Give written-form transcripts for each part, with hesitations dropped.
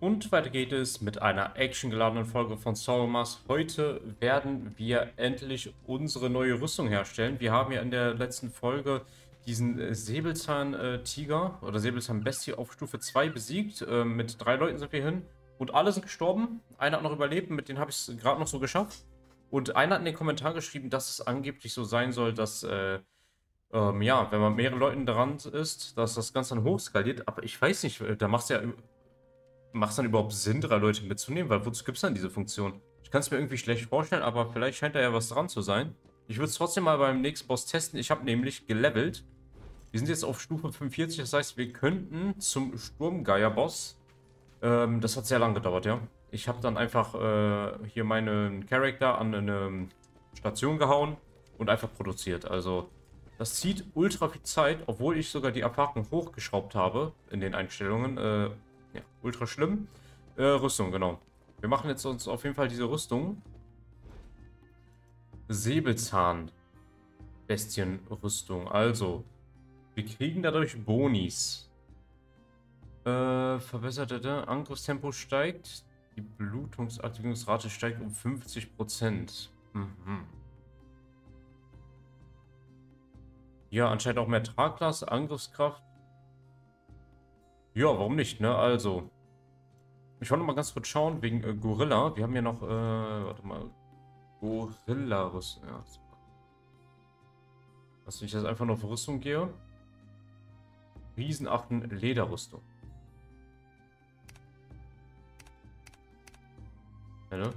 Und weiter geht es mit einer actiongeladenen Folge von Sauromas. Heute werden wir endlich unsere neue Rüstung herstellen. Wir haben ja in der letzten Folge diesen Säbelzahn-Tiger oder Säbelzahn-Bestie auf Stufe 2 besiegt. Mit 3 Leuten sind wir hin und alle sind gestorben. Einer hat noch überlebt, mit denen habe ich es gerade noch so geschafft. Und einer hat in den Kommentar geschrieben, dass es angeblich so sein soll, dass ja, wenn man mehrere Leuten dran ist, dass das Ganze dann hochskaliert. Aber ich weiß nicht, da macht es dann überhaupt Sinn, 3 Leute mitzunehmen? Weil wozu gibt es dann diese Funktion? Ich kann es mir irgendwie schlecht vorstellen, aber vielleicht scheint da ja was dran zu sein. Ich würde es trotzdem mal beim nächsten Boss testen. Ich habe nämlich gelevelt. Wir sind jetzt auf Stufe 45, das heißt, wir könnten zum Sturmgeier-Boss. Das hat sehr lange gedauert, ja. Ich habe dann einfach hier meinen Charakter an eine Station gehauen und einfach produziert. Also, das zieht ultra viel Zeit, obwohl ich sogar die Erfahrung hochgeschraubt habe in den Einstellungen. Ja, ultra schlimm. Rüstung, genau. Wir machen jetzt uns auf jeden Fall diese Rüstung. Säbelzahn-Bestien-Rüstung. Also, wir kriegen dadurch Bonis. Verbesserte Angriffstempo steigt. Die Blutungsaktivierungsrate steigt um 50%. Mhm. Ja, anscheinend auch mehr Tragklasse, Angriffskraft. Ja, warum nicht, ne? Also, ich wollte mal ganz kurz schauen, wegen Gorilla. Wir haben ja noch, warte mal. Gorilla-Rüstung. Ja, super. Dass ich jetzt einfach nur auf Rüstung gehe. Riesenachten Lederrüstung. Ja, ne?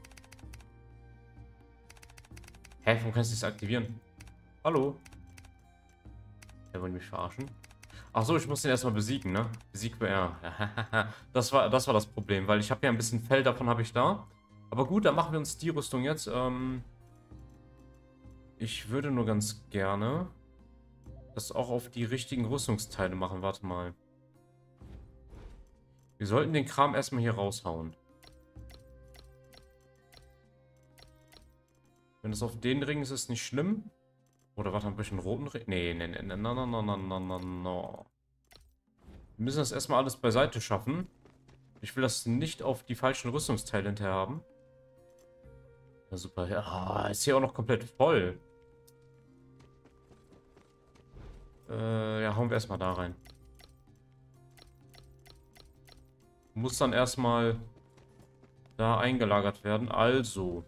Hä, warum kannst du das aktivieren? Hallo? Der wollte mich verarschen. Achso, ich muss den erstmal besiegen, ne? Besiegt er. Das war das Problem, weil ich habe ja ein bisschen Fell, davon habe ich da. Aber gut, dann machen wir uns die Rüstung jetzt. Ich würde nur ganz gerne das auch auf die richtigen Rüstungsteile machen. Warte mal. Wir sollten den Kram erstmal hier raushauen. Wenn es auf den Ring ist, ist nicht schlimm. Oder warte, ein bisschen roten Ring. Nee. Wir müssen das erstmal alles beiseite schaffen. Ich will das nicht auf die falschen Rüstungsteile hinterher haben. Ja, super. Ja, ist hier auch noch komplett voll. Ja, hauen wir erstmal da rein. Muss dann erstmal da eingelagert werden. Also.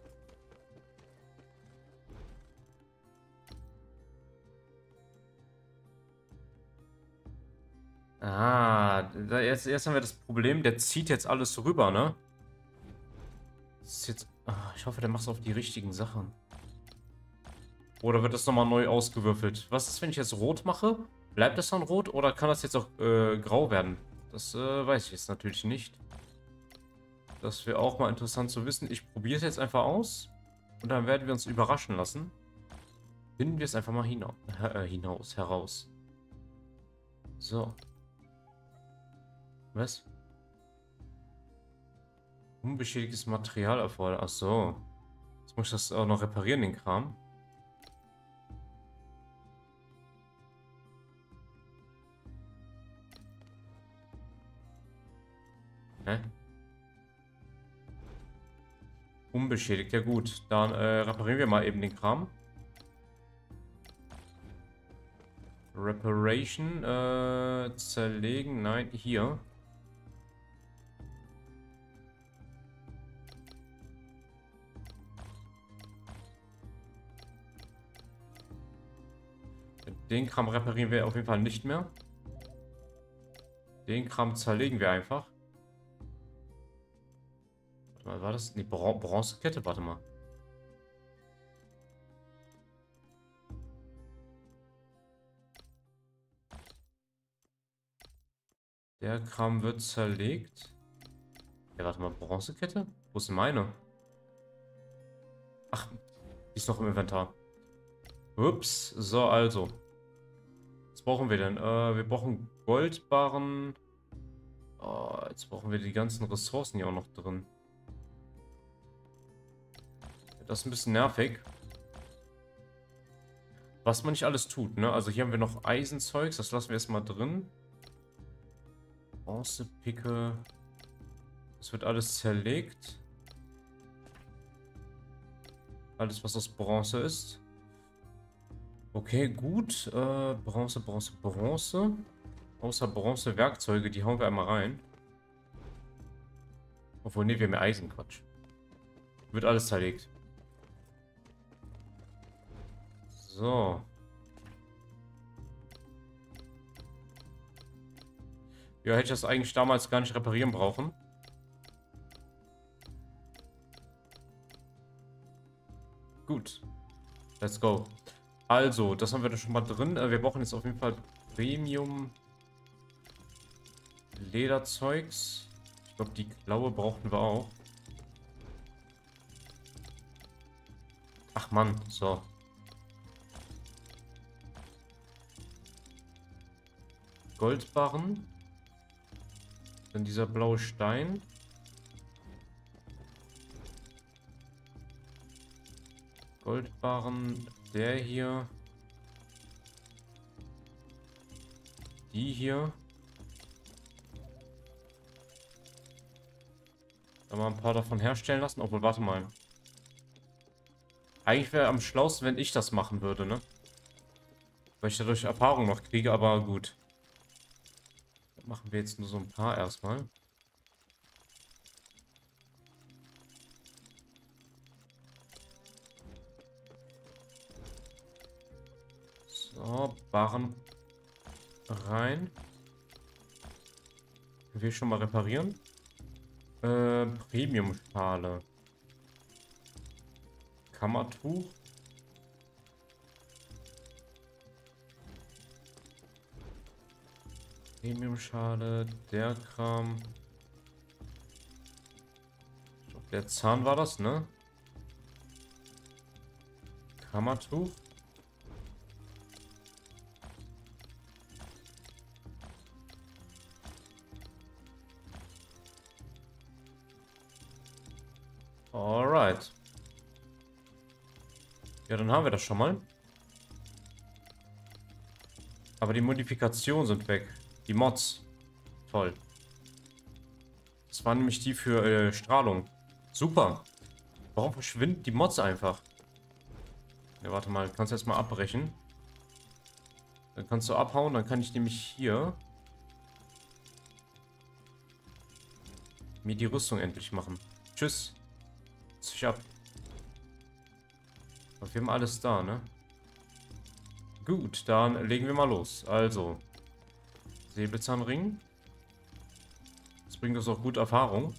Jetzt haben wir das Problem, der zieht jetzt alles rüber, ne? Das ist jetzt, ich hoffe, der macht es auf die richtigen Sachen. Oder wird das nochmal neu ausgewürfelt? Was ist, wenn ich jetzt rot mache? Bleibt das dann rot oder kann das jetzt auch grau werden? Das weiß ich jetzt natürlich nicht. Das wäre auch mal interessant zu wissen. Ich probiere es jetzt einfach aus. Und dann werden wir uns überraschen lassen. Finden wir es einfach mal heraus. So. Was? Unbeschädigtes Material erfordert. Ach so. Jetzt muss ich das auch noch reparieren, den Kram. Hä? Unbeschädigt, ja gut. Dann reparieren wir mal eben den Kram. Reparation, zerlegen, nein, hier. Den Kram reparieren wir auf jeden Fall nicht mehr. Den Kram zerlegen wir einfach. Warte mal, war das? Ne, Bronzekette, warte mal. Der Kram wird zerlegt. Ja, warte mal, Bronzekette? Wo ist denn meine? Ach, die ist noch im Inventar. Ups, so, also. Was brauchen wir denn? Wir brauchen Goldbarren. Oh, jetzt brauchen wir die ganzen Ressourcen hier auch noch drin. Das ist ein bisschen nervig. Was man nicht alles tut, ne? Also hier haben wir noch Eisenzeugs, das lassen wir erstmal drin. Bronzepicke. Es wird alles zerlegt. Alles, was aus Bronze ist. Okay, gut. Bronze, Bronze, Bronze. Außer Bronze-Werkzeuge, die hauen wir einmal rein. Obwohl, ne, wir haben ja Eisen, Quatsch. Wird alles zerlegt. So. Ja, hätte ich das eigentlich damals gar nicht reparieren brauchen. Gut. Let's go. Also, das haben wir da schon mal drin. Wir brauchen jetzt auf jeden Fall Premium Lederzeugs. Ich glaube, die Klaue brauchten wir auch. Ach Mann, so. Goldbarren. Dann dieser blaue Stein. Goldbarren. Der hier. Die hier. Dann mal ein paar davon herstellen lassen. Obwohl, warte mal. Eigentlich wäre am schlausten, wenn ich das machen würde, ne? Weil ich dadurch Erfahrung noch kriege, aber gut. Dann machen wir jetzt nur so ein paar erstmal. So, Barren rein. Können wir schon mal reparieren? Premium-Schale. Kammertuch. Premium-Schale, der Kram. Ich glaub, der Zahn war das, ne? Kammertuch. Alright. Ja, dann haben wir das schon mal. Aber die Modifikationen sind weg. Die Mods. Toll. Das waren nämlich die für Strahlung. Super. Warum verschwinden die Mods einfach? Ja, warte mal. Kannst du jetzt mal abbrechen. Dann kannst du abhauen. Dann kann ich nämlich hier mir die Rüstung endlich machen. Tschüss. Sich ab. Aber wir haben alles da, ne? Gut, dann legen wir mal los. Also, Säbelzahnring. Das bringt uns auch gut Erfahrung.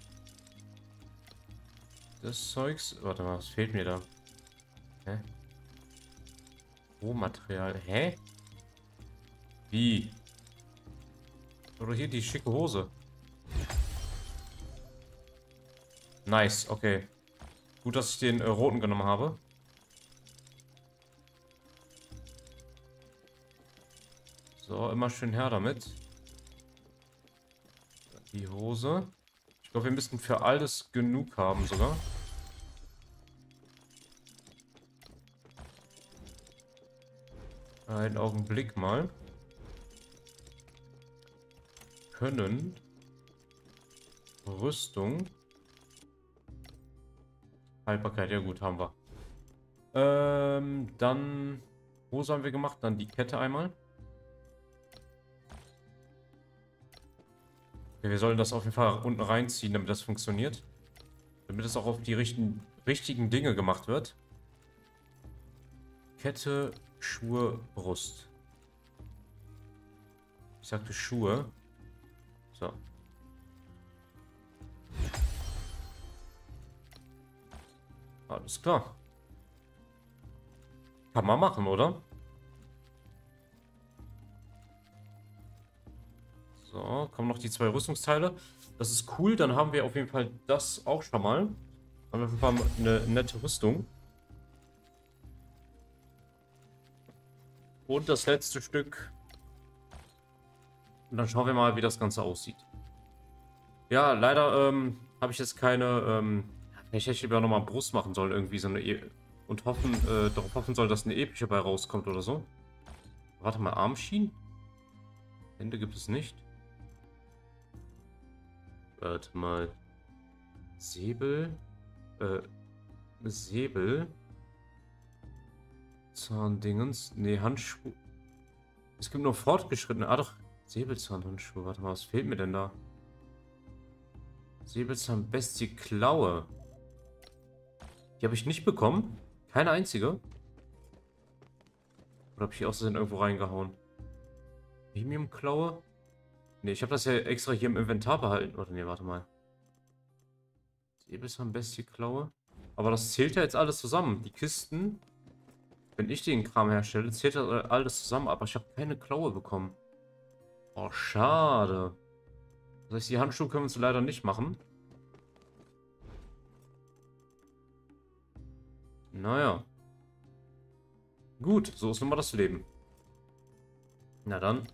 Das Zeugs. Warte mal, was fehlt mir da? Hä? Rohmaterial. Hä? Wie? Oder hier die schicke Hose. Nice, okay. Gut, dass ich den roten genommen habe. So, immer schön her damit. Die Hose. Ich glaube, wir müssten für alles genug haben sogar. Einen Augenblick mal. Können. Rüstung. Haltbarkeit, ja gut, haben wir. Dann Hose haben wir gemacht, dann die Kette einmal. Okay, wir sollen das auf jeden Fall unten reinziehen, damit das funktioniert. Damit es auch auf die richtigen Dinge gemacht wird. Kette, Schuhe, Brust. Ich sagte Schuhe. So. Alles klar. Kann man machen, oder? So, kommen noch die 2 Rüstungsteile. Das ist cool, dann haben wir auf jeden Fall das auch schon mal. Haben wir auf jeden Fall eine nette Rüstung. Und das letzte Stück. Und dann schauen wir mal, wie das Ganze aussieht. Ja, leider habe ich jetzt keine... ich hätte lieber nochmal Brust machen sollen, irgendwie so eine... und hoffen, darauf hoffen soll, dass eine epische bei rauskommt oder so. Warte mal, Armschienen? Hände gibt es nicht. Warte mal. Säbel. Äh, Säbel. Zahndingens. Nee, Handschuhe. Es gibt noch fortgeschrittene. Ah, doch. Säbelzahnhandschuhe. Warte mal, was fehlt mir denn da? Säbelzahnbestie Klaue. Die habe ich nicht bekommen. Keine einzige. Oder habe ich die aus Versehen irgendwo reingehauen? Premium-Klaue? Ne, ich habe das ja extra hier im Inventar behalten. Oder ne, warte mal. Säbelzahnbestie Klaue. Aber das zählt ja jetzt alles zusammen. Die Kisten, wenn ich den Kram herstelle, zählt das alles zusammen. Aber ich habe keine Klaue bekommen. Oh, schade. Das heißt, die Handschuhe können wir uns leider nicht machen. Naja. Gut, so ist nun mal das Leben. Na dann.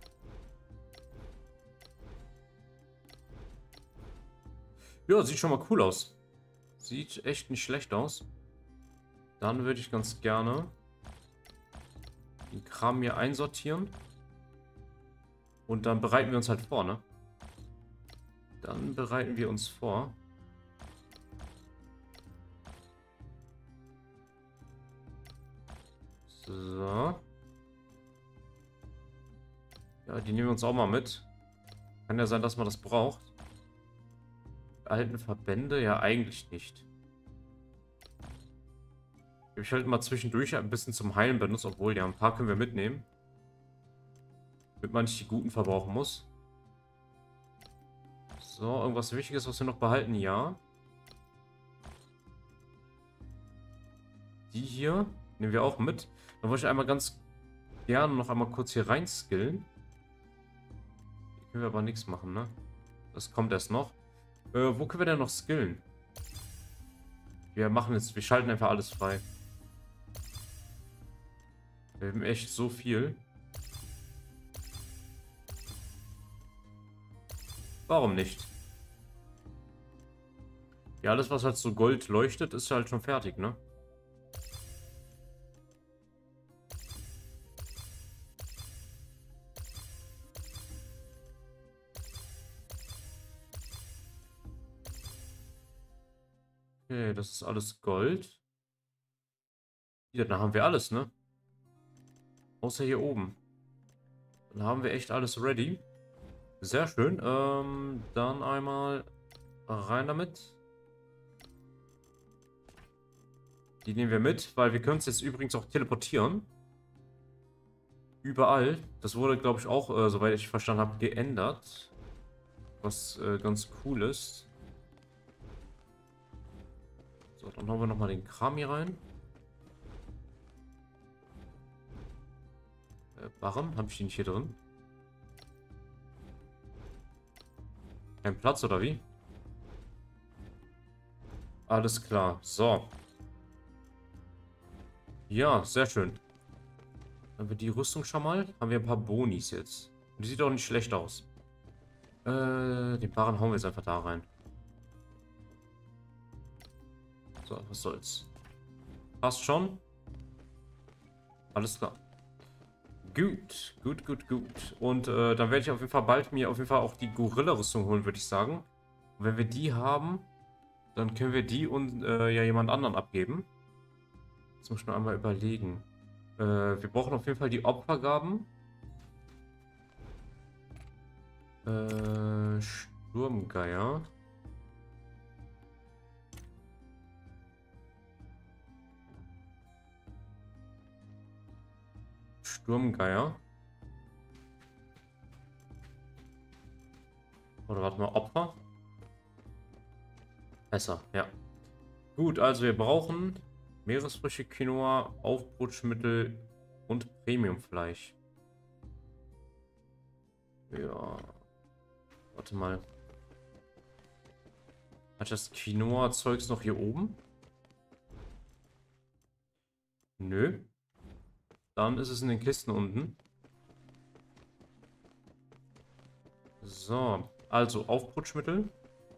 Ja, sieht schon mal cool aus. Sieht echt nicht schlecht aus. Dann würde ich ganz gerne den Kram hier einsortieren. Und dann bereiten wir uns halt vor, ne? Dann bereiten wir uns vor. So. Ja, die nehmen wir uns auch mal mit. Kann ja sein, dass man das braucht. Alten Verbände? Ja, eigentlich nicht. Ich halt mal zwischendurch ein bisschen zum Heilen benutzt, obwohl ja ein paar können wir mitnehmen. Damit man nicht die guten verbrauchen muss. So, irgendwas Wichtiges, was wir noch behalten? Ja. Die hier nehmen wir auch mit. Dann wollte ich einmal ganz gerne noch einmal kurz hier rein skillen. Hier können wir aber nichts machen, ne? Das kommt erst noch. Wo können wir denn noch skillen? Wir schalten einfach alles frei. Wir haben echt so viel. Warum nicht? Ja, alles, was halt so Gold leuchtet, ist halt schon fertig, ne? Okay, das ist alles Gold. Ja, dann haben wir alles, ne? Außer hier oben. Dann haben wir echt alles ready. Sehr schön. Dann einmal rein damit. Die nehmen wir mit, weil wir können uns jetzt übrigens auch teleportieren. Überall. Das wurde, glaube ich, auch, soweit ich verstanden habe, geändert. Was ganz cool ist. So, dann hauen wir nochmal den Kram hier rein. Warum habe ich den nicht hier drin? Kein Platz oder wie? Alles klar. So. Ja, sehr schön. Dann haben wir die Rüstung schon mal. Haben wir ein paar Bonis jetzt. Und die sieht auch nicht schlecht aus. Den Barren hauen wir jetzt einfach da rein. So, was soll's. Passt schon. Alles klar. Gut, gut, gut, gut. Und dann werde ich auf jeden Fall bald mir auf jeden Fall auch die Gorilla-Rüstung holen, würde ich sagen. Und wenn wir die haben, dann können wir die und ja jemand anderen abgeben. Jetzt muss ich nur einmal überlegen. Wir brauchen auf jeden Fall die Opfergaben. Sturmgeier. Sturmgeier. Oder warte mal, Opfer? Besser, ja. Gut, also wir brauchen Meeresfrüchte, Quinoa, Aufputschmittel und Premiumfleisch. Ja. Warte mal. Hat das Quinoa-Zeugs noch hier oben? Nö. Dann ist es in den Kisten unten. So. Also Aufputschmittel.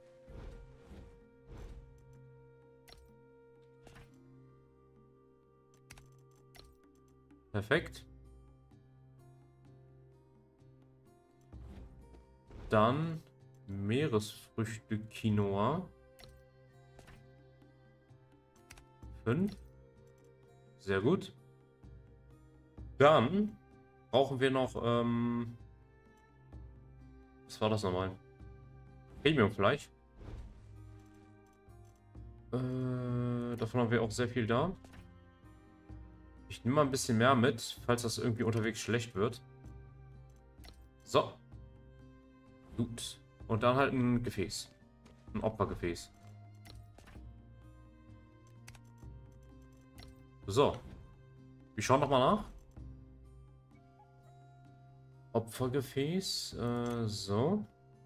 Perfekt. Dann Meeresfrüchte Quinoa. 5. Sehr gut. Dann brauchen wir noch, was war das nochmal? Premiumfleisch. Davon haben wir auch sehr viel da. Ich nehme mal ein bisschen mehr mit, falls das irgendwie unterwegs schlecht wird. So. Gut. Und dann halt ein Gefäß. Ein Opfergefäß. So. Wir schauen nochmal nach. Opfergefäß. So.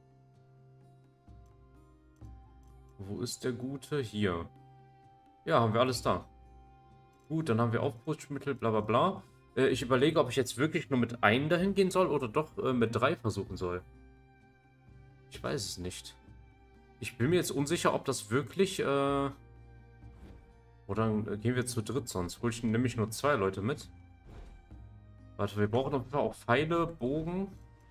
Wo ist der Gute? Hier. Ja, haben wir alles da. Gut, dann haben wir Aufputschmittel, bla bla bla. Ich überlege, ob ich jetzt wirklich nur mit einem dahin gehen soll oder doch mit 3 versuchen soll. Ich weiß es nicht. Ich bin mir jetzt unsicher, ob das wirklich... Oder gehen wir zu dritt, sonst hole ich nämlich nur 2 Leute mit. Warte, wir brauchen auf jeden Fall auch Pfeile, Bogen.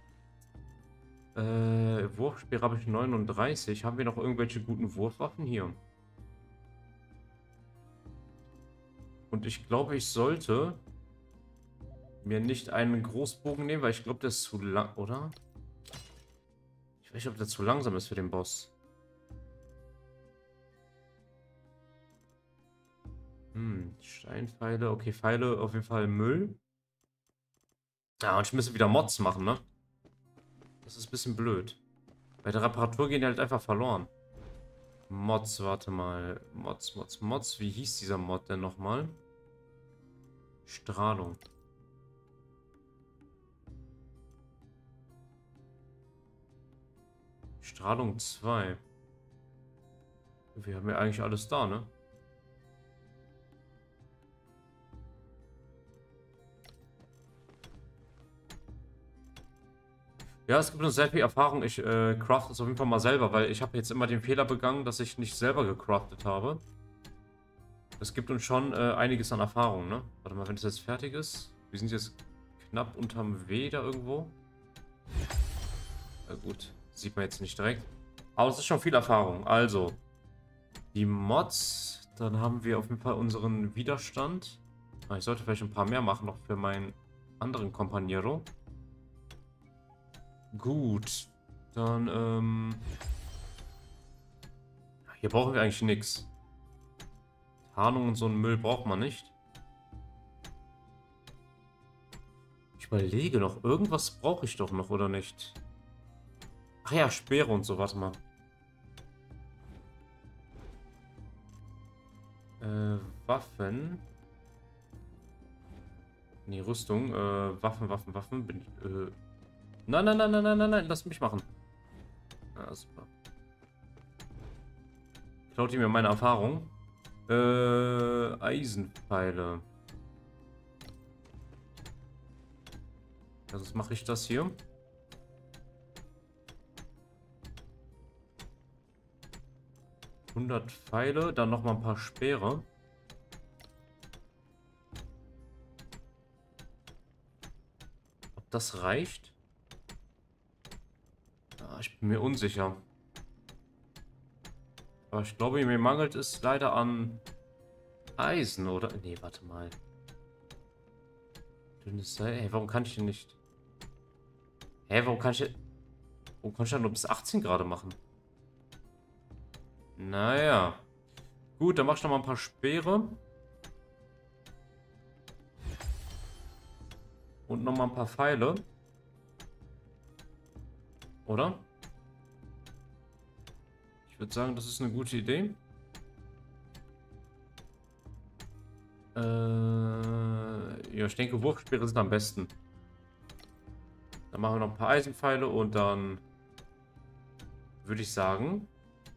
Wurfspeer habe ich 39. Haben wir noch irgendwelche guten Wurfwaffen hier? Und ich glaube, ich sollte mir nicht einen Großbogen nehmen, weil ich glaube, der ist zu lang, oder? Ich weiß nicht, ob der zu langsam ist für den Boss. Steinpfeile. Okay, Pfeile auf jeden Fall Müll. Ja, und ich müsste wieder Mods machen, ne? Das ist ein bisschen blöd. Bei der Reparatur gehen die halt einfach verloren. Mods, warte mal. Mods. Wie hieß dieser Mod denn nochmal? Strahlung. Strahlung 2. Wir haben ja eigentlich alles da, ne? Ja, es gibt noch sehr viel Erfahrung. Ich craft es auf jeden Fall mal selber, weil ich habe jetzt immer den Fehler begangen, dass ich nicht selber gecraftet habe. Das gibt uns schon einiges an Erfahrung, ne? Warte mal, wenn es jetzt fertig ist. Wir sind jetzt knapp unterm W da irgendwo. Na gut, sieht man jetzt nicht direkt. Aber es ist schon viel Erfahrung. Also, die Mods. Dann haben wir auf jeden Fall unseren Widerstand. Ich sollte vielleicht ein paar mehr machen, noch für meinen anderen Companiero. Gut. Dann, hier brauchen wir eigentlich nichts. Tarnung und so einen Müll braucht man nicht. Ich überlege noch, irgendwas brauche ich doch noch, oder nicht? Ach ja, Speere und so, warte mal. Waffen. Nee, Rüstung. Waffen. Bin ich, Nein, lass mich machen. Ah, super. Klaut ihr mir meine Erfahrung? Eisenpfeile. Also mache ich das hier. ...100 Pfeile, dann noch mal ein paar Speere. Ob das reicht? Ja, ich bin mir unsicher. Aber ich glaube, mir mangelt es leider an Eisen, oder? Nee, warte mal. Dünnes Seil. Hey, warum kann ich den nicht? Hä, warum kann ich ja nur bis 18 gerade machen? Naja. Gut, dann mach ich noch mal ein paar Speere. Und noch mal ein paar Pfeile. Oder? Ich würde sagen, das ist eine gute Idee. Ja, ich denke, Wurfspeere sind am besten. Dann machen wir noch ein paar Eisenpfeile und dann würde ich sagen,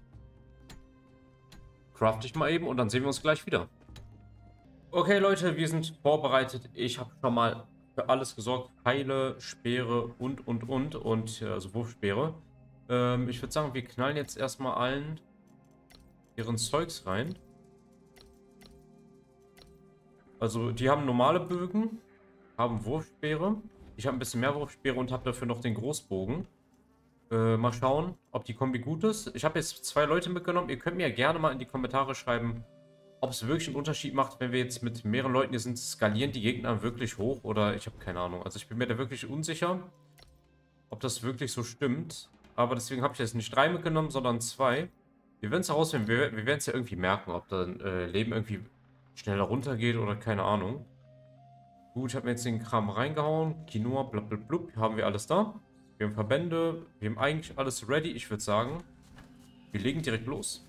craft ich mal eben und dann sehen wir uns gleich wieder. Okay, Leute, wir sind vorbereitet. Ich habe schon mal für alles gesorgt. Pfeile, Speere und. Also Wurfspeere. Ich würde sagen, wir knallen jetzt erstmal allen ihren Zeugs rein. Also, die haben normale Bögen, haben Wurfspeere. Ich habe ein bisschen mehr Wurfspeere und habe dafür noch den Großbogen. Mal schauen, ob die Kombi gut ist. Ich habe jetzt 2 Leute mitgenommen. Ihr könnt mir ja gerne mal in die Kommentare schreiben, ob es wirklich einen Unterschied macht, wenn wir jetzt mit mehreren Leuten hier sind, skalieren die Gegner wirklich hoch oder ich habe keine Ahnung. Also ich bin mir da wirklich unsicher, ob das wirklich so stimmt. Aber deswegen habe ich jetzt nicht 3 mitgenommen, sondern 2. Wir werden es herausfinden. Wir werden es ja irgendwie merken, ob dann Leben irgendwie schneller runtergeht oder keine Ahnung. Gut, ich habe mir jetzt den Kram reingehauen. Quinoa, blablabla. Haben wir alles da. Wir haben Verbände. Wir haben eigentlich alles ready. Ich würde sagen, wir legen direkt los.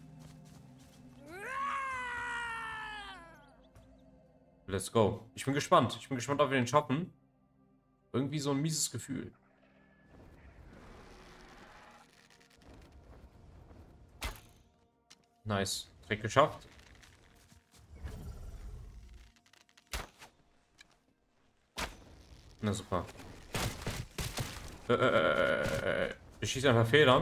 Let's go. Ich bin gespannt. Ich bin gespannt, ob wir den schaffen. Irgendwie so ein mieses Gefühl. Nice. Direkt geschafft. Na super. Ich schieße einfach Federn.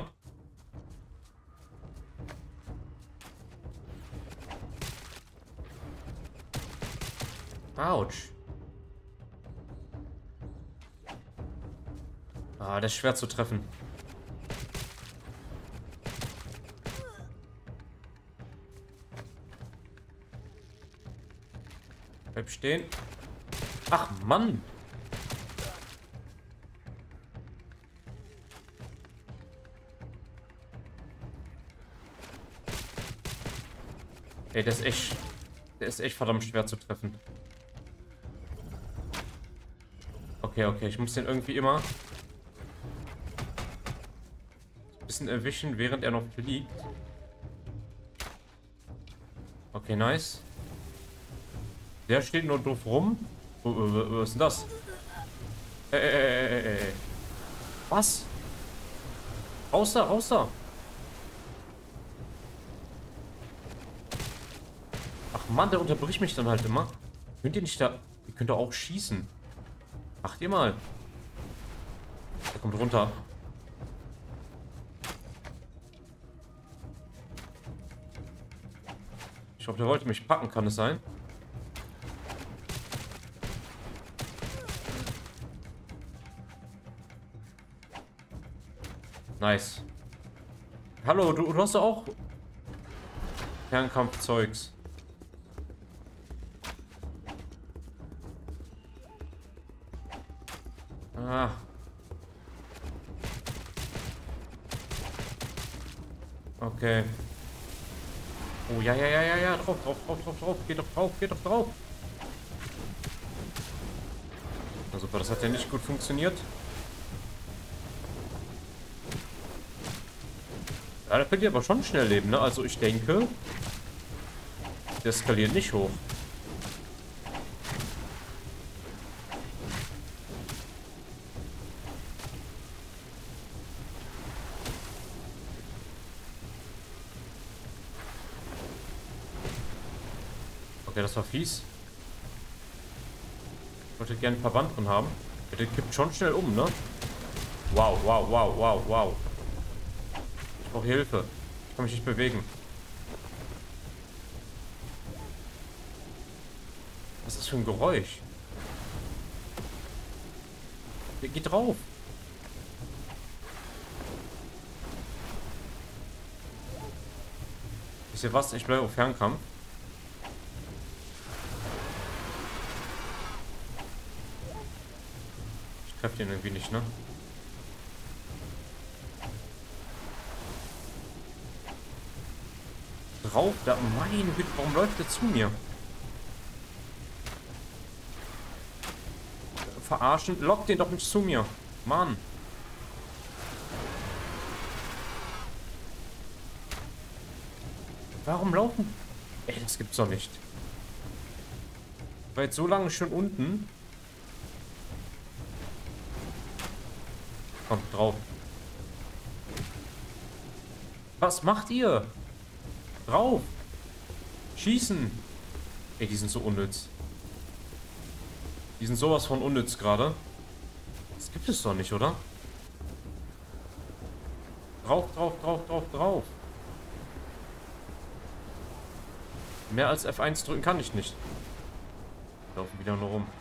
Autsch. Ah, das ist schwer zu treffen. Bleib stehen. Ach, Mann. Ey, der ist echt verdammt schwer zu treffen. Okay, okay, ich muss den irgendwie immer ein bisschen erwischen, während er noch fliegt. Okay, nice. Der steht nur doof rum. Was ist denn das? Was? Raus da, raus da. Ach Mann, der unterbricht mich dann halt immer. Könnt ihr nicht da... Ihr könnt doch auch schießen. Macht ihr mal. Der kommt runter. Ich glaube, der wollte mich packen, kann es sein? Nice. Hallo, du hast doch auch Fernkampfzeugs. Ah. Okay. Oh, ja, ja, ja, ja, ja. Drauf, drauf, drauf, drauf, drauf. Geht doch drauf, geht doch drauf. Na super, das hat ja nicht gut funktioniert. Ja, der verliert aber schon schnell Leben, ne? Also ich denke, der skaliert nicht hoch. Okay, das war fies. Ich wollte gerne einen Verband drin haben. Der kippt schon schnell um, ne? Wow, wow, wow, wow, wow. Ich brauche Hilfe. Ich kann mich nicht bewegen. Was ist das für ein Geräusch? Der geht drauf. Wisst ihr was? Ich bleibe auf Fernkampf. Ich treffe den irgendwie nicht, ne? Drauf, da. Meine Güte, warum läuft der zu mir? Verarschen. Lock den doch nicht zu mir. Mann. Warum laufen? Ey, das gibt's doch nicht. War jetzt so lange schon unten. Kommt drauf. Was macht ihr? Drauf. Schießen. Ey, die sind so unnütz. Die sind sowas von unnütz gerade. Das gibt es doch nicht, oder? Drauf, drauf, drauf, drauf, drauf. Mehr als F1 drücken kann ich nicht. Laufen wieder nur rum.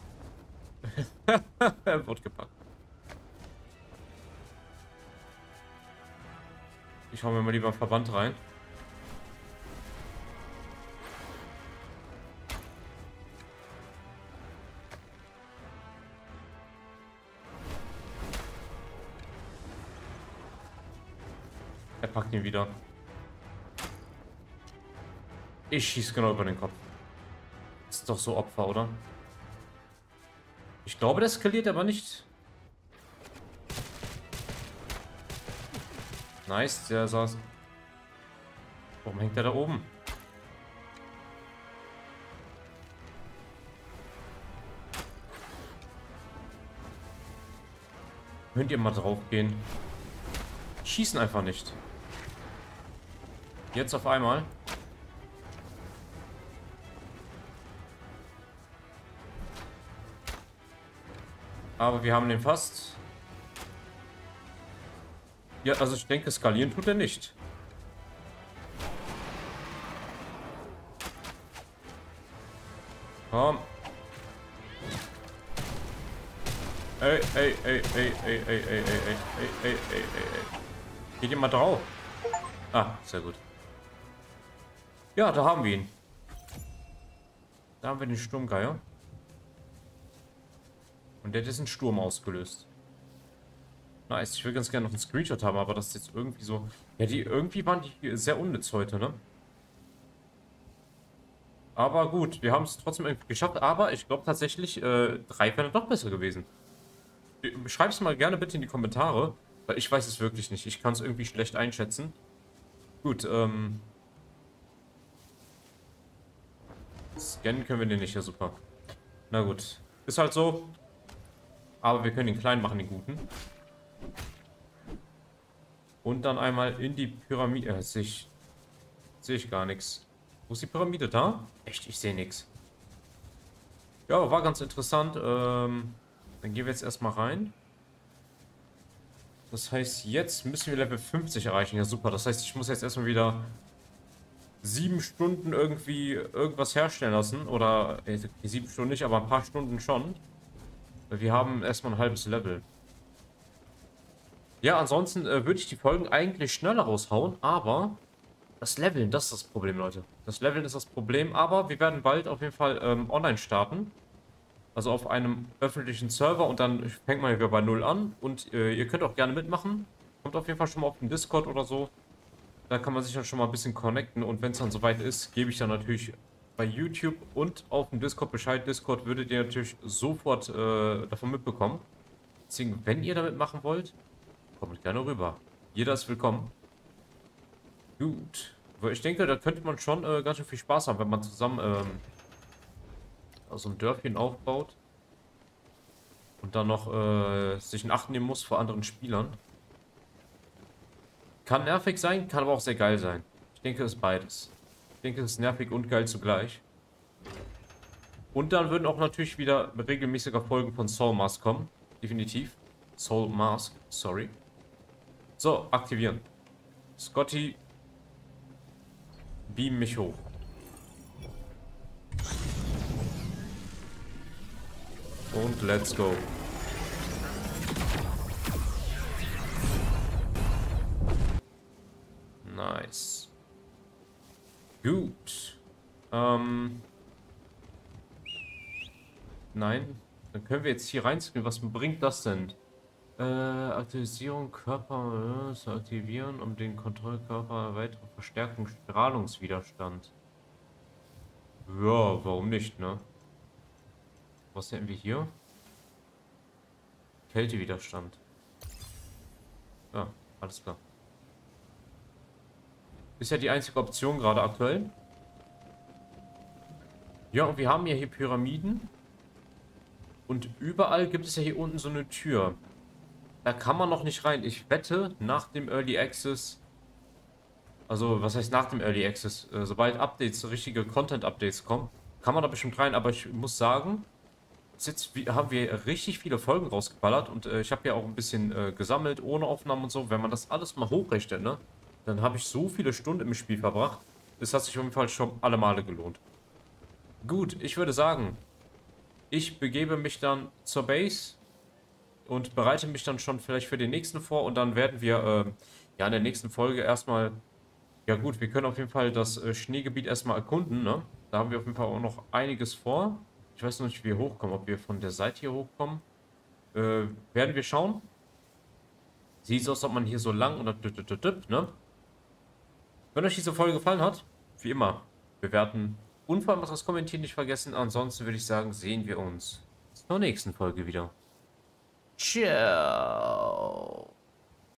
Er wird gepackt. Ich hau mir mal lieber einen Verband rein. packt ihn wieder. Ich schieße genau über den Kopf. Ist doch so Opfer, oder? Ich glaube, der skaliert aber nicht. Nice, der saß. Warum hängt der da oben? Könnt ihr mal drauf gehen? Schießen einfach nicht. Jetzt auf einmal. Aber wir haben den fast. Ja, also ich denke, skalieren tut er nicht. Komm. Ey, ey, ey, ey, ey, ey, ey, ey, ey, ey, ey, ey, ey. Geht ihr mal drauf? Ah, sehr gut. Ja, da haben wir ihn. Da haben wir den Sturmgeier. Und der hat jetzt einen Sturm ausgelöst. Nice, ich will ganz gerne noch einen Screenshot haben, aber das ist jetzt irgendwie so... Ja, irgendwie waren die sehr unnütz heute, ne? Aber gut, wir haben es trotzdem irgendwie geschafft. Aber ich glaube tatsächlich, 3 wäre doch besser gewesen. Schreib es mal gerne bitte in die Kommentare, weil ich weiß es wirklich nicht. Ich kann es irgendwie schlecht einschätzen. Gut, scannen können wir den nicht, ja super. Na gut, ist halt so. Aber wir können ihn klein machen, den guten. Und dann einmal in die Pyramide. Sehe ich gar nichts. Wo ist die Pyramide da? Echt, ich sehe nichts. Ja, war ganz interessant. Dann gehen wir jetzt erstmal rein. Das heißt, jetzt müssen wir Level 50 erreichen. Ja, super. Das heißt, ich muss jetzt erstmal wieder 7 Stunden irgendwie irgendwas herstellen lassen. Oder 7 Stunden nicht, aber ein paar Stunden schon. Wir haben erstmal ein halbes Level. Ja, ansonsten würde ich die Folgen eigentlich schneller raushauen, aber das Leveln, das ist das Problem, Leute. Das Leveln ist das Problem, aber wir werden bald auf jeden Fall online starten. Also auf einem öffentlichen Server und dann fängt man wieder bei 0 an. Und ihr könnt auch gerne mitmachen. Kommt auf jeden Fall schon mal auf den Discord oder so. Da kann man sich dann schon mal ein bisschen connecten. Und wenn es dann soweit ist, gebe ich dann natürlich bei YouTube und auf dem Discord Bescheid. Discord würdet ihr natürlich sofort davon mitbekommen. Deswegen, wenn ihr damit machen wollt, kommt gerne rüber. Jeder ist willkommen. Gut. Aber ich denke, da könnte man schon ganz schön viel Spaß haben, wenn man zusammen so ein Dörfchen aufbaut. Und dann noch sich in Acht nehmen muss vor anderen Spielern. Kann nervig sein, kann aber auch sehr geil sein. Ich denke, es ist beides. Ich denke, es ist nervig und geil zugleich. Und dann würden auch natürlich wieder regelmäßiger Folgen von Soul Mask kommen. Definitiv. Soul Mask, sorry. So, aktivieren. Scotty, beam mich hoch. Und let's go. Nice. Gut. Nein. Dann können wir jetzt hier reinskriegen. Was bringt das denn? Aktualisierung Körper zu aktivieren, um den Kontrollkörper weitere Verstärkung Strahlungswiderstand. Ja, warum nicht, ne? Was hätten wir hier? Kältewiderstand. Ja, alles klar. Ist ja die einzige Option gerade aktuell. Ja, und wir haben ja hier Pyramiden. Und überall gibt es ja hier unten so eine Tür. Da kann man noch nicht rein. Ich wette, nach dem Early Access... Also, was heißt nach dem Early Access? Sobald Updates, richtige Content-Updates kommen, kann man da bestimmt rein. Aber ich muss sagen, jetzt haben wir richtig viele Folgen rausgeballert. Und ich habe ja auch ein bisschen gesammelt, ohne Aufnahmen und so. Wenn man das alles mal hochrechnet, ne? Dann habe ich so viele Stunden im Spiel verbracht. Das hat sich auf jeden Fall schon alle Male gelohnt. Gut, ich würde sagen, ich begebe mich dann zur Base und bereite mich dann schon vielleicht für den nächsten vor. Und dann werden wir ja in der nächsten Folge erstmal... Ja gut, wir können auf jeden Fall das Schneegebiet erstmal erkunden, ne? Da haben wir auf jeden Fall auch noch einiges vor. Ich weiß noch nicht, wie wir hochkommen. Ob wir von der Seite hier hochkommen. Werden wir schauen. Sieht so aus, als ob man hier so lang und ne? Wenn euch diese Folge gefallen hat, wie immer, bewerten und vor allem das Kommentieren nicht vergessen. Ansonsten würde ich sagen, sehen wir uns zur nächsten Folge wieder. Ciao.